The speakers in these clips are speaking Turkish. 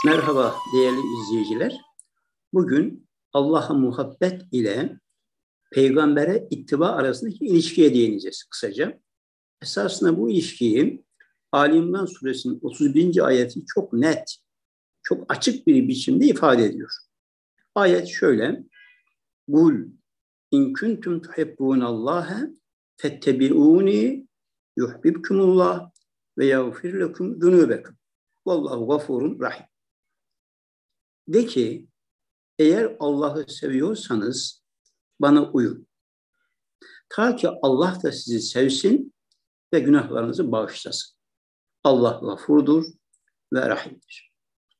Merhaba değerli izleyiciler. Bugün Allah'a muhabbet ile peygambere ittiba arasındaki ilişkiye değineceğiz kısaca. Esasında bu ilişkiyi Ali İmran suresinin 31. ayeti çok net, çok açık bir biçimde ifade ediyor. Ayet şöyle: Kul in kuntum tuhibbunallaha fettebi'uni yuhbibkumullah ve yağfir lekum zunubekum. Vallahu gafurun rahim. De ki, eğer Allah'ı seviyorsanız bana uyun. Ta ki Allah da sizi sevsin ve günahlarınızı bağışlasın. Allah gafurdur ve rahimdir.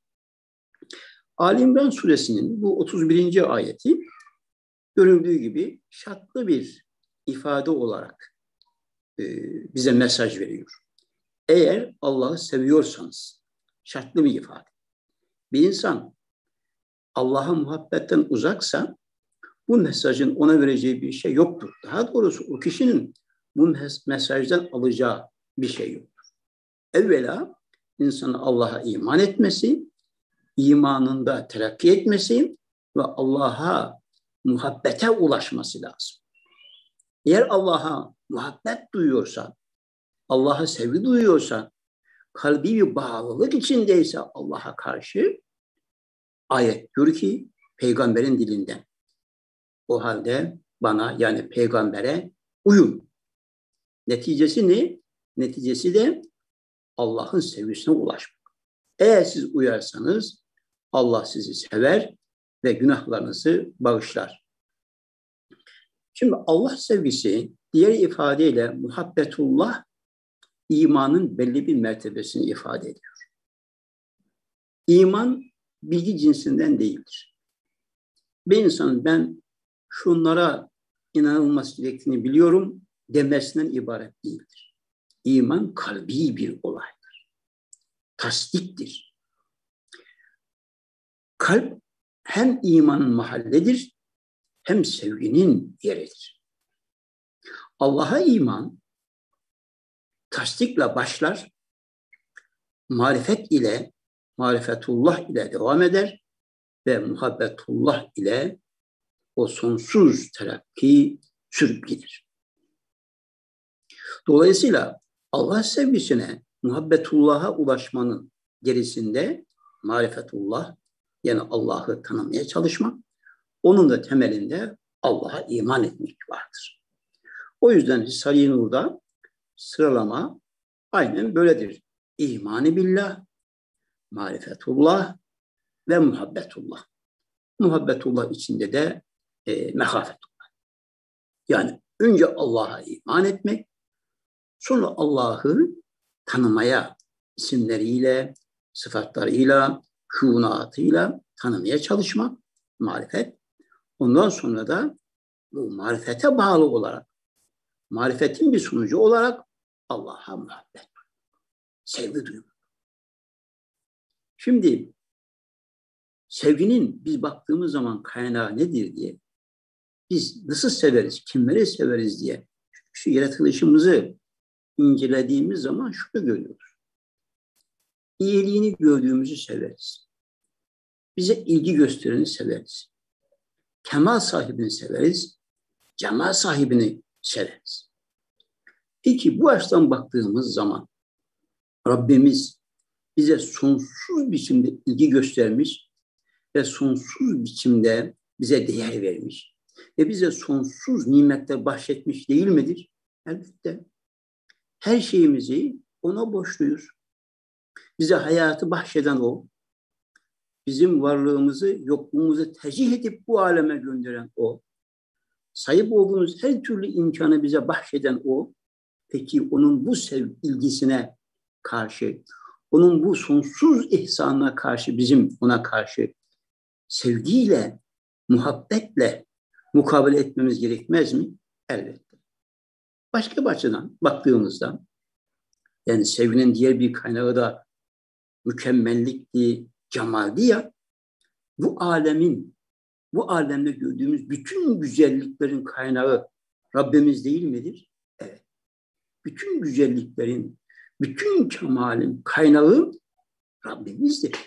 Ali İmran suresinin bu 31. ayeti görüldüğü gibi şartlı bir ifade olarak bize mesaj veriyor. Eğer Allah'ı seviyorsanız, şartlı bir ifade. Bir insan Allah'a muhabbetten uzaksa bu mesajın ona vereceği bir şey yoktur. Daha doğrusu o kişinin bu mesajdan alacağı bir şey yoktur. Evvela insanın Allah'a iman etmesi, imanında terakki etmesi ve Allah'a muhabbete ulaşması lazım. Eğer Allah'a muhabbet duyuyorsa, Allah'a sevgi duyuyorsa, kalbi bir bağlılık içindeyse Allah'a karşı, ayet diyor ki peygamberin dilinden, o halde bana yani peygambere uyun. Neticesi ne? Neticesi de Allah'ın sevgisine ulaşmak. Eğer siz uyarsanız Allah sizi sever ve günahlarınızı bağışlar. Şimdi Allah sevgisi diğer ifadeyle muhabbetullah imanın belli bir mertebesini ifade ediyor. İman bilgi cinsinden değildir. Bir insanın ben şunlara inanılması gerektiğini biliyorum demesinden ibaret değildir. İman kalbi bir olaydır. Tasdiktir. Kalp hem imanın mahalledir hem sevginin yeridir. Allah'a iman tasdikle başlar, marifetullah ile devam eder ve muhabbetullah ile o sonsuz terakki sürüp gider. Dolayısıyla Allah sevgisine, muhabbetullah'a ulaşmanın gerisinde marifetullah, yani Allah'ı tanımaya çalışmak, onun da temelinde Allah'a iman etmek vardır. O yüzden Risale-i Nur'da sıralama aynen böyledir. İman-ı billah, marifetullah ve muhabbetullah. Muhabbetullah içinde de mehafetullah. Yani önce Allah'a iman etmek, sonra Allah'ı tanımaya, isimleriyle, sıfatlarıyla, şuunatıyla tanımaya çalışmak, marifet. Ondan sonra da bu marifete bağlı olarak, marifetin bir sonucu olarak Allah'a muhabbet, sevgi duymak. Şimdi sevginin biz baktığımız zaman kaynağı nedir diye, biz nasıl severiz, kimleri severiz diye şu yaratılışımızı incelediğimiz zaman şunu görüyoruz. İyiliğini gördüğümüzü severiz. Bize ilgi göstereni severiz. Kemal sahibini severiz. Cemal sahibini severiz. Peki bu açıdan baktığımız zaman Rabbimiz bize sonsuz biçimde ilgi göstermiş ve sonsuz biçimde bize değer vermiş ve bize sonsuz nimetler bahşetmiş değil midir? Elbette. Her şeyimizi ona borçluyuz. Bize hayatı bahşeden o, bizim varlığımızı, yokluğumuzu tercih edip bu aleme gönderen o, sahip olduğumuz her türlü imkanı bize bahşeden o. Peki onun bu ilgisine karşı, onun bu sonsuz ihsanına karşı bizim ona karşı sevgiyle, muhabbetle mukabele etmemiz gerekmez mi? Elbette. Başka bir açıdan baktığımızda, yani sevginin diğer bir kaynağı da mükemmellikti, cemaldi ya, bu alemde gördüğümüz bütün güzelliklerin kaynağı Rabbimiz değil midir? Evet. Bütün güzelliklerin, bütün kemalin kaynağı Rabbimizdir.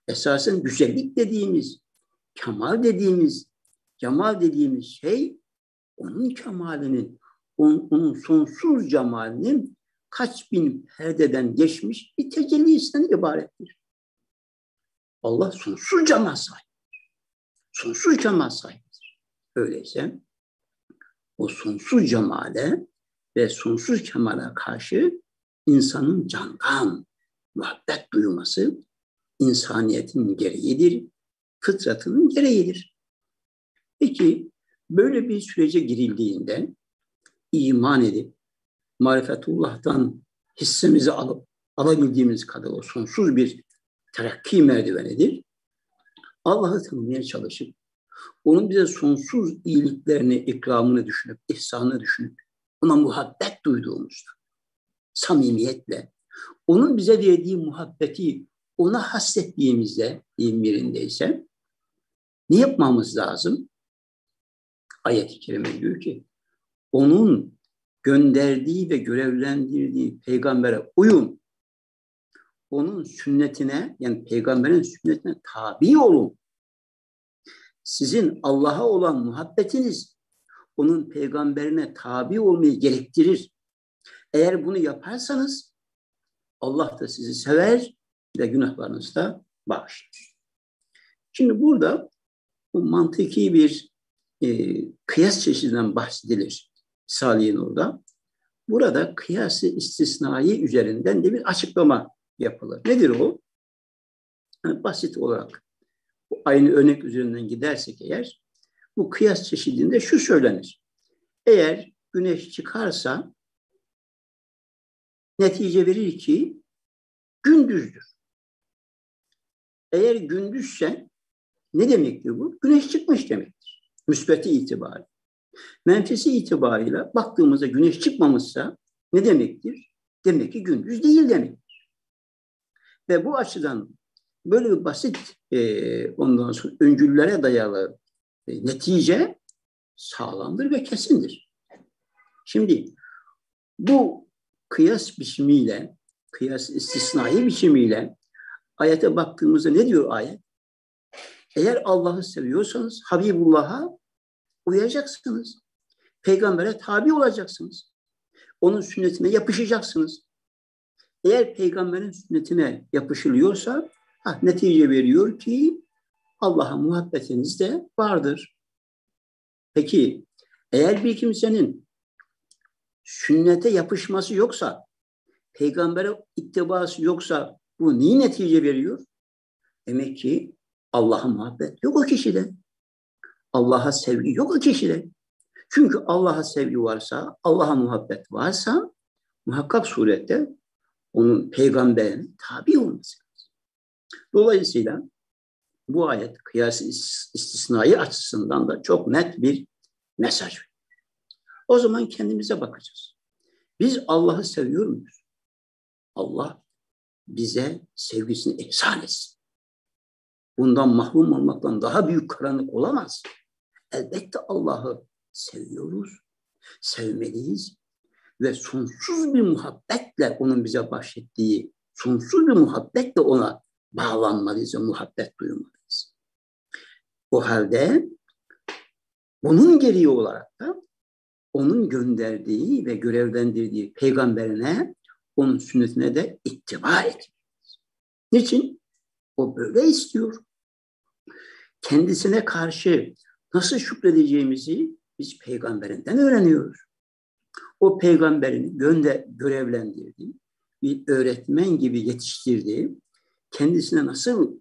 esasen güzellik dediğimiz, kemal dediğimiz, cemal dediğimiz şey onun kemalinin, onun sonsuz cemalinin kaç bin perdeden geçmiş bir tecellisinden ibarettir. Allah sonsuz cemal sahibidir. Sonsuz cemal sahibidir. Öyleyse o sonsuz cemale ve sonsuz kemale karşı insanın candan muhabbet duyması insaniyetin gereğidir, fıtratının gereğidir. Peki böyle bir sürece girildiğinde iman edip marifetullah'tan hissemizi alıp alabildiğimiz kadar o sonsuz bir terakki merdivenidir. Allah'ı tanımaya çalışıp onun bize sonsuz iyiliklerini, ikramını düşünüp, ihsanını düşünüp ona muhabbet duyduğumuzda, samimiyetle, onun bize verdiği muhabbeti ona hassettiğimizde, deyim yerindeyse, ne yapmamız lazım? Ayet-i Kerime diyor ki, onun gönderdiği ve görevlendirdiği peygambere uyun. Onun sünnetine, yani peygamberin sünnetine tabi olun. Sizin Allah'a olan muhabbetiniz onun peygamberine tabi olmayı gerektirir. Eğer bunu yaparsanız Allah da sizi sever ve günahlarınızı da bağışlar. Şimdi burada bu mantıki bir kıyas çeşidinden bahsedilir Salih'in orada. Burada kıyası istisnai üzerinden de bir açıklama yapılır. Nedir o? Yani basit olarak aynı örnek üzerinden gidersek eğer, bu kıyas çeşidinde şu söylenir. Eğer güneş çıkarsa netice verir ki gündüzdür. Eğer gündüzse ne demektir bu? Güneş çıkmış demektir. Müsbeti itibariyle. Menfisi itibarıyla baktığımızda güneş çıkmamışsa ne demektir? Demek ki gündüz değil demektir. Ve bu açıdan böyle bir basit ondan sonra öncüllere dayalı netice sağlamdır ve kesindir. Şimdi bu kıyas biçimiyle, kıyas istisnai biçimiyle ayete baktığımızda ne diyor ayet? Eğer Allah'ı seviyorsanız Habibullah'a uyacaksınız. Peygambere tabi olacaksınız. Onun sünnetine yapışacaksınız. Eğer peygamberin sünnetine yapışılıyorsa netice veriyor ki Allah'a muhabbetiniz de vardır. Peki eğer bir kimsenin sünnete yapışması yoksa, peygambere ittibası yoksa bu neyi netice veriyor? Demek ki Allah'a muhabbet yok o kişide. Allah'a sevgi yok o kişide. Çünkü Allah'a sevgi varsa, Allah'a muhabbet varsa muhakkak surette onun peygamberine tabi olması lazım. Dolayısıyla bu ayet kıyası istisnai açısından da çok net bir mesaj veriyor. O zaman kendimize bakacağız. Biz Allah'ı seviyor muyuz? Allah bize sevgisini ihsan etsin. Bundan mahrum olmaktan daha büyük karanlık olamaz. Elbette Allah'ı seviyoruz, sevmeliyiz ve sonsuz bir muhabbetle onun bize bahşettiği, sonsuz bir muhabbetle ona bağlanmalıyız ve muhabbet duymalıyız. O halde bunun gereği olarak da onun gönderdiği ve görevlendirdiği peygamberine, onun sünnetine de ittiba etmeliyiz. Niçin? O böyle istiyor. Kendisine karşı nasıl şükredeceğimizi biz peygamberinden öğreniyoruz. O peygamberin görevlendirdiği, bir öğretmen gibi yetiştirdiği, kendisine nasıl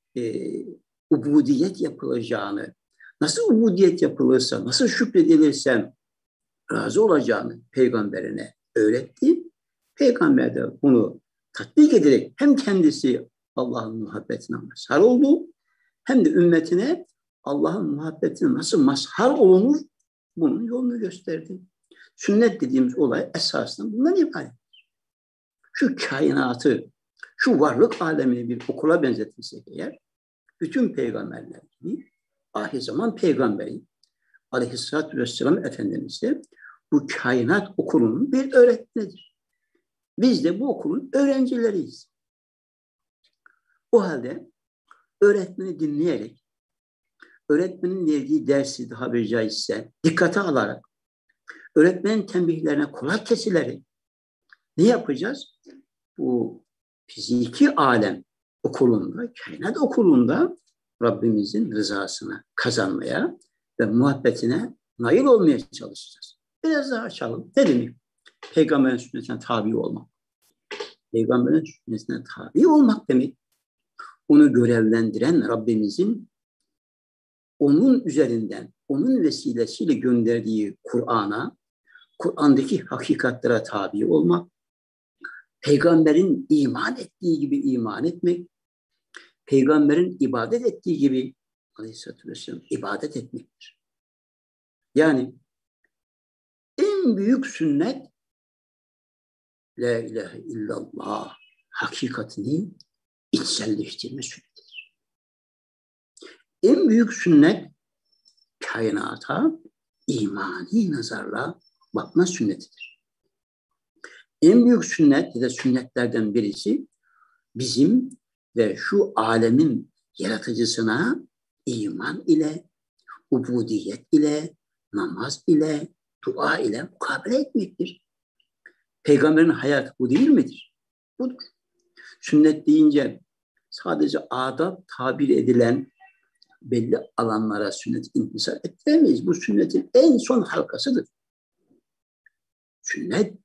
ubudiyet yapılacağını, nasıl ubudiyet yapılırsa, nasıl şükredilirse razı olacağını peygamberine öğretti. Peygamber de bunu tatbik ederek hem kendisi Allah'ın muhabbetine mazhar oldu, hem de ümmetine Allah'ın muhabbetine nasıl mazhar olunur bunun yolunu gösterdi. Sünnet dediğimiz olay esasında bundan ibarettir. Şu kainatı, şu varlık alemini bir okula benzetirsek eğer, bütün peygamberler gibi ahir zaman peygamberi Aleyhisselatü Vesselam Efendimiz de bu kainat okulunun bir öğretmenidir. Biz de bu okulun öğrencileriyiz. O halde öğretmeni dinleyerek, öğretmenin verdiği dersi daha bir caizse dikkate alarak, öğretmenin tembihlerine kulak kesilerek ne yapacağız? Bu fiziki alem okulunda, kainat okulunda Rabbimizin rızasını kazanmaya ve muhabbetine nail olmaya çalışacağız. Biraz daha açalım. Ne demek? Peygamberin sünnetine tabi olmak. Peygamberin sünnetine tabi olmak demek, onu görevlendiren Rabbimizin onun üzerinden, onun vesilesiyle gönderdiği Kur'an'a, Kur'an'daki hakikatlere tabi olmak, peygamberin iman ettiği gibi iman etmek, peygamberin ibadet ettiği gibi Aleyhisselatü Vesselam ibadet etmektir. Yani en büyük sünnet La ilahe illallah hakikatini içselleştirme sünnetidir. En büyük sünnet kainata imani nazarla bakma sünnetidir. En büyük sünnet ya da sünnetlerden birisi bizim ve şu alemin yaratıcısına iman ile, ubudiyet ile, namaz ile, dua ile mukabele etmektir. Peygamberin hayatı bu değil midir? Budur. Sünnet deyince sadece adab tabir edilen belli alanlara sünnet intisar ettiremeyiz. Bu sünnetin en son halkasıdır. Sünnet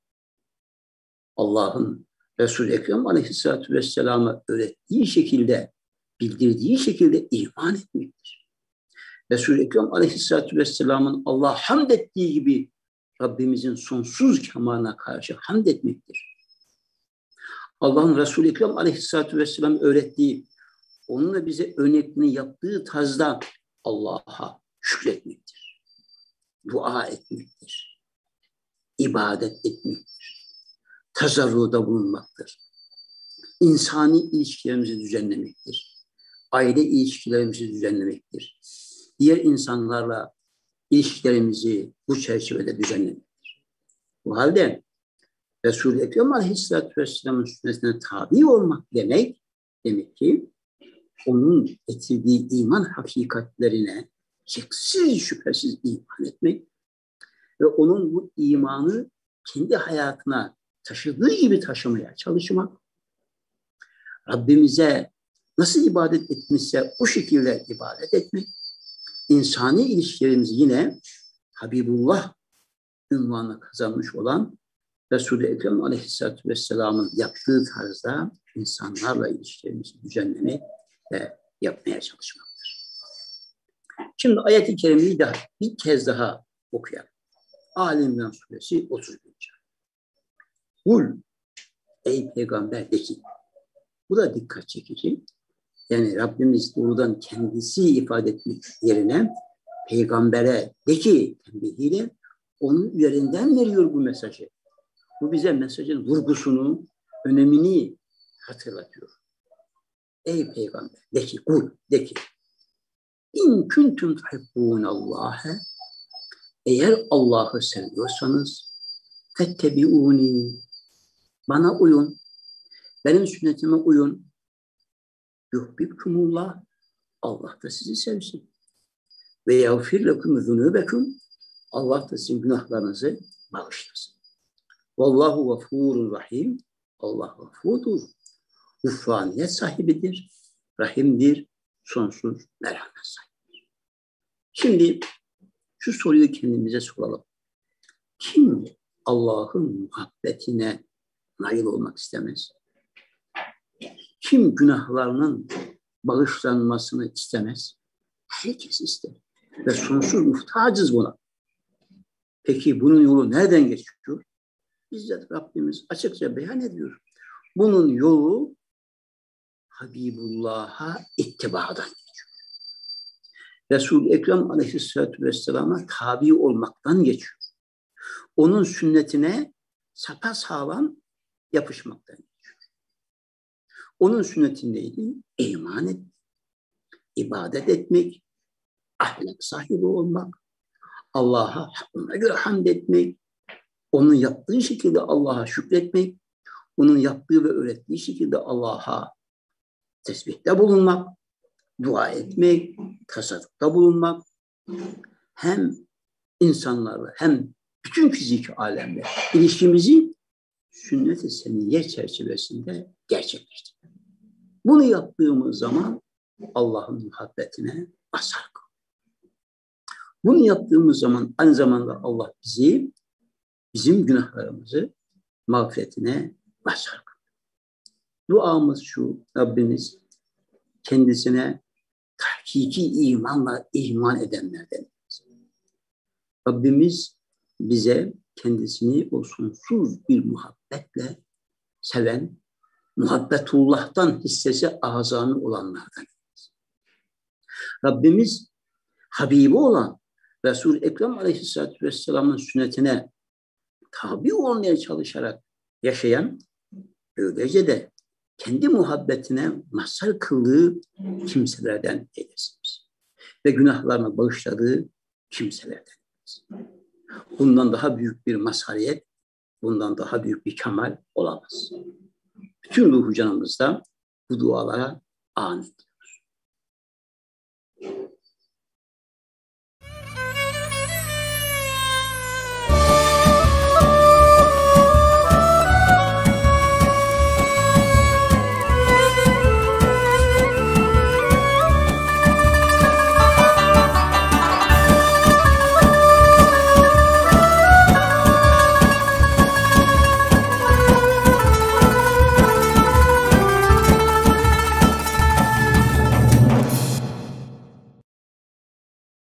Allah'ın Resul-i Ekrem Aleyhisselatü Vesselam'a öğrettiği şekilde, bildirdiği şekilde iman etmektir. Resul-i Ekrem Aleyhisselatü Vesselam'ın Allah'a hamd ettiği gibi Rabbimizin sonsuz kemalına karşı hamd etmektir. Allah'ın Resul-i Ekrem Aleyhisselatü Vesselam öğrettiği, onunla bize örnekliğini yaptığı tarzda Allah'a şükretmektir. Dua etmektir. İbadet etmektir. Tazarruda bulunmaktır. İnsani ilişkilerimizi düzenlemektir. Aile ilişkilerimizi düzenlemektir. Diğer insanlarla ilişkilerimizi bu çerçevede düzenlemektir. Bu halde Resul-i Ekrem Aleyhisselatü Vesselam'ın sünnetine tabi olmak demek ki onun getirdiği iman hakikatlerine şeksiz şüphesiz iman etmek ve onun bu imanı kendi hayatına taşıdığı gibi taşımaya çalışmak, Rabbimize nasıl ibadet etmişse o şekilde ibadet etmek, insani ilişkilerimizi yine Habibullah ünvanı kazanmış olan Resul-i Ekrem Aleyhisselatü Vesselam'ın yaptığı tarzda insanlarla ilişkilerimizi düzenlemek ve yapmaya çalışmaktır. Şimdi ayet-i kerimeyi de bir kez daha okuyalım. Ali İmran Suresi 31. Kul, ey peygamber de ki, bu da dikkat çekici. Yani Rabbimiz doğrudan kendisi ifade etmek yerine peygambere de ki tembihiyle onun üzerinden veriyor bu mesajı. Bu bize mesajın vurgusunu, önemini hatırlatıyor. Ey peygamber de ki, kul de ki, İn kuntum tuhibbûnallâhe, eğer Allah'ı seviyorsanız fettebiûni, bana uyun, benim sünnetime uyun. Yuhbibkumullah, Allah da sizi sevsin. Ve yağfir lekum zunûbekum, Allah da sizin günahlarınızı bağışlasın. Vallahu gafurur rahim, Allah gafurdur, gufraniyet sahibidir, rahimdir, sonsuz merhamet sahibidir. Şimdi şu soruyu kendimize soralım. Kim Allah'ın muhabbetine nail olmak istemez? Kim günahlarının bağışlanmasını istemez? Herkes ister. Ve sonsuz muhtacız buna. Peki bunun yolu nereden geçiyor? Bizzat Rabbimiz açıkça beyan ediyor. Bunun yolu Habibullah'a ittibadan geçiyor. Resul-i Ekrem Aleyhisselatü Vesselam'a tabi olmaktan geçiyor. Onun sünnetine sapasağlam yapışmaktan geçiyor. Onun sünneti neydi? İman etmek, ibadet etmek, ahlak sahibi olmak, Allah'a hakkına göre hamd etmek, onun yaptığı şekilde Allah'a şükretmek, onun yaptığı ve öğrettiği şekilde Allah'a tesbihte bulunmak, dua etmek, tasarrufta bulunmak, hem insanlarla hem bütün fiziki alemle ilişkimizi sünnet-i seniyye çerçevesinde gerçekleştirmek. Bunu yaptığımız zaman Allah'ın muhabbetine mazhar kılıyor. Bunu yaptığımız zaman aynı zamanda Allah bizi, bizim günahlarımızı mağfiretine mazhar kılıyor. Duamız şu: Rabbimiz kendisine hakiki imanla iman edenlerden. Rabbimiz bize kendisini o sonsuz bir muhabbetle seven, muhabbetullah'tan hissesi azami olanlardan. Rabbimiz Habibi olan Resul-i Ekrem Aleyhisselatü Vesselam'ın sünnetine tabi olmaya çalışarak yaşayan, böylece de kendi muhabbetine mazhar kıldığı kimselerden eylesin. Ve günahlarını bağışladığı kimselerden eylesin. Bundan daha büyük bir mazhariyet, bundan daha büyük bir kemal olamaz. Bütün ruhu canımızda bu dualara amin diyoruz.